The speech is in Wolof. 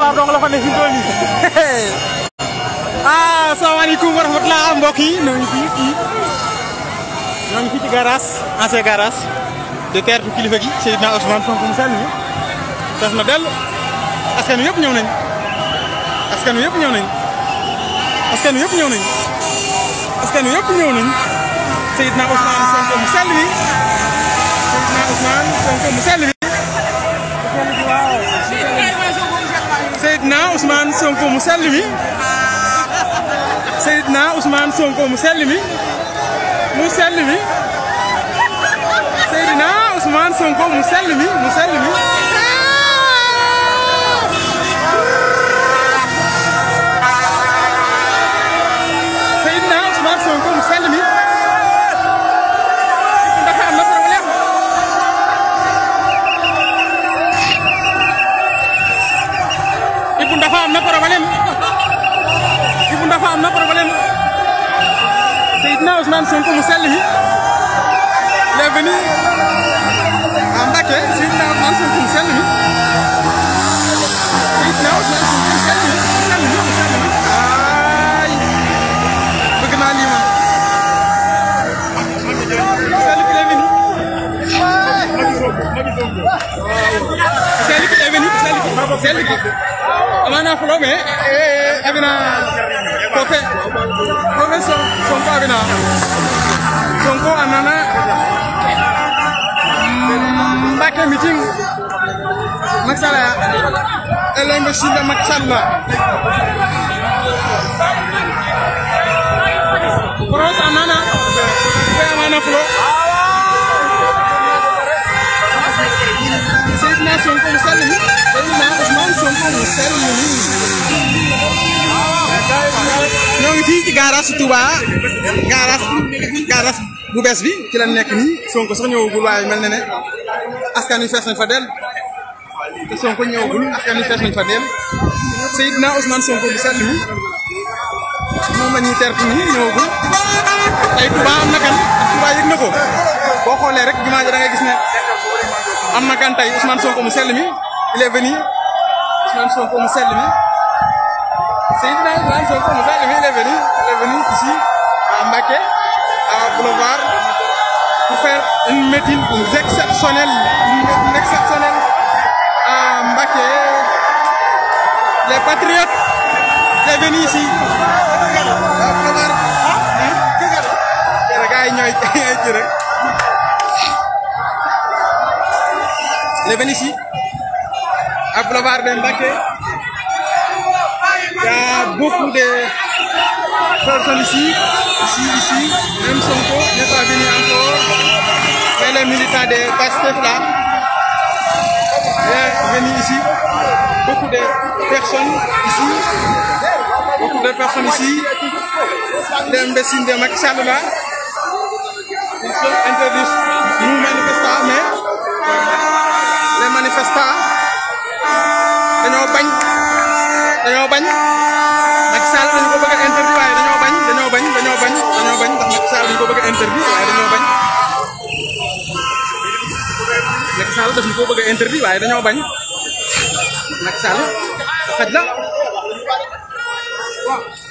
dong la fa ne fi mu toll nii asalaamaaleykum wa rahmatulah mbokk yi ñoo ngi fii ci garage ancien garage de teertu kilifa gi Seydina Ousmane Sonko mu sell mi tas na dellu askan wi yëpp ñëw nañ askan wi yëpp ñëw nañ askan wi yëpp ñëw nañ askan wi yëpp ñëw nañ Seydina Ousmane Sonko mu sell mi Seydina Ousmane Sonko mu sell mi Seydina Ousmane Sonko mu sell mi Seydina Ousmane Sonko mu sell mi mu sell mi Seydina Ousmane Sonko mu sell mi mu sell mi Seydina Ousmane Sonko mu sell mi ndax am na problème Ibou Ndafa am na problème Ibou Ndafa am na problème Seydina Ousmane Sonko mu sell mi il est venu à Mbacké Seydina Ousmane Sonko mu sell mi Seydina Ousmane Sonko mu sell mi ay bëgg naa lii moom sell bi il est venu sell bi il est venu sell bi amana folo mais abina professeur Sonko abina Sonko anana Mbacké meeting Macky Sall l'investiture de Macky Sall Pros anana amana folo Seydina Sonko mu sell mi Seydina Ousmane Sonko mu sell mi ñoo ngi fii ci garage Touba garage bu bees bi ci la nekk nii Sonko sax ñëwagul waaye mel na ne askan wi fees nañ fa del te Sonko ñëwagul askan wi fees nañ fa del Seydina Ousmane Sonko mu sell mi moom la ñuy tertu nii ñëwagul tey Touba am na kan Touba yëg na ko boo xoolee rek jumaa ji da ngay gis ne am na kan tey Ousmane Sonko mu sell mi il est venu Ousmane Sonko mu sell mi Seydina Ousmane Sonko mu sell mi il est venu ici à Mbacké à Boulevard pour faire une meeting exceptionnelle à Mbacké les patriotes sont venus ici à Boulevard gars yi ñooy ci rek il est venu ici à Boulevard de Mbacké. Il y a beaucoup de personnes ici, même Sonko n'est pas venu encore, mais les militants de Pastef là, sont venus ici, beaucoup de personnes ici, les imbéciles de Macky Sall là, ils sont interdits, nous manifestants, mais les manifestants, dañoo bañ Macky Sall dañu ko bëgg a interdit waaye dañoo bañ ndax Macky Sall dañu ko bëgg a interdit waaye dañoo bañ Macky Sall daf ñu ko bëgg a interdit waaye dañoo bañ Macky Sall xaj la